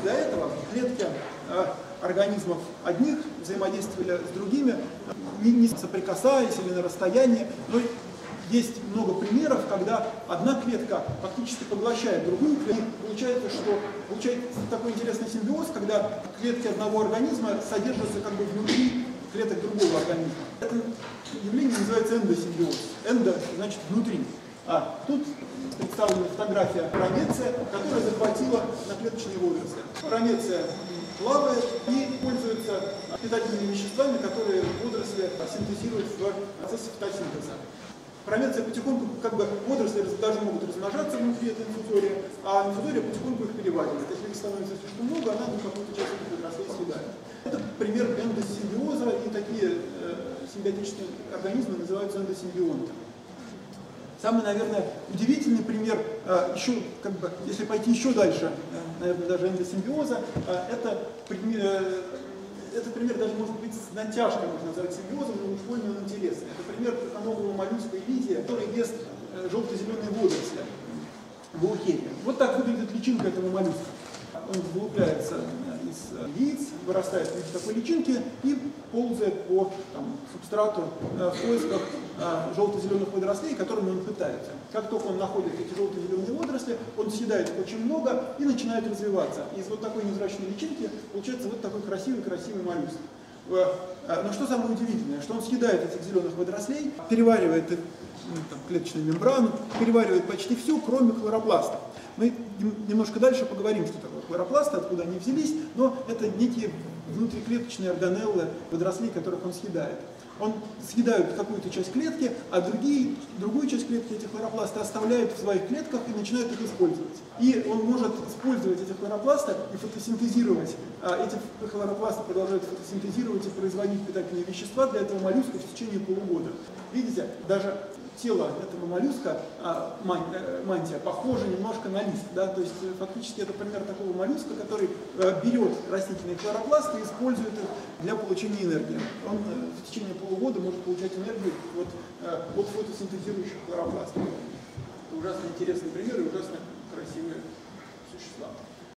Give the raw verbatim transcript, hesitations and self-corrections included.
до этого, клетки организмов одних взаимодействовали с другими, не, не соприкасаясь или на расстоянии. Но есть много примеров, когда одна клетка фактически поглощает другую клетку. И получается, что получается такой интересный симбиоз, когда клетки одного организма содержатся как бы внутри клеток другого организма. Это явление называется эндосимбиоз. Эндо значит внутри. А тут представлена фотография рамеция, которая захватила наклеточные водоросли. Рамеция плавает и пользуется питательными веществами, которые водоросли синтезируют в процессе фотосинтеза. Рамеция потихоньку, как бы водоросли даже могут размножаться внутри этой инфузории, а инфузория потихоньку их переваривает. Если их становится слишком много, она ну, какую-то часть этих водорослей съедает. Это пример эндосимбиоза, и такие э, симбиотические организмы называются эндосимбионты. Самый, наверное, удивительный пример, э, еще, как бы, если пойти еще дальше, э, наверное, даже эндосимбиоза, э, это пример, э, этот пример даже может быть с натяжкой, можно назвать симбиозом, но уж больно он интересный. Это пример трехоногого моллюска Элизия, который ест э, желто-зеленые водоросли, гаухерия. Вот так выглядит личинка этого моллюска. Он вылупляется из яиц, вырастает в виде такой личинки и ползает по там, субстрату э, в поисках э, желто-зеленых водорослей, которыми он питается. Как только он находит эти желто-зеленые водоросли, он съедает их очень много и начинает развиваться. И из вот такой невзрачной личинки получается вот такой красивый-красивый моллюск. Но что самое удивительное, что он съедает этих зеленых водорослей, переваривает их ну, там, клеточную мембрану, переваривает почти все, кроме хлоропласта. Мы немножко дальше поговорим, что такое хлоропласты, откуда они взялись, но это некие внутриклеточные органеллы водорослей, которых он съедает. Он съедает какую-то часть клетки, а другие, другую часть клетки эти хлоропласты оставляет в своих клетках и начинает их использовать. И он может использовать эти хлоропласты и фотосинтезировать. А эти хлоропласты продолжают фотосинтезировать и производить питательные вещества для этого моллюска в течение полугода. Видите, даже тело этого моллюска, а, мантия, похоже немножко на лист. Да? То есть фактически это пример такого моллюска, который а, берет растительные хлоропласты и использует их для получения энергии. Он а, в течение полугода может получать энергию от, а, от фотосинтезирующих хлоропластов. Это ужасно интересный пример и ужасно красивые существа.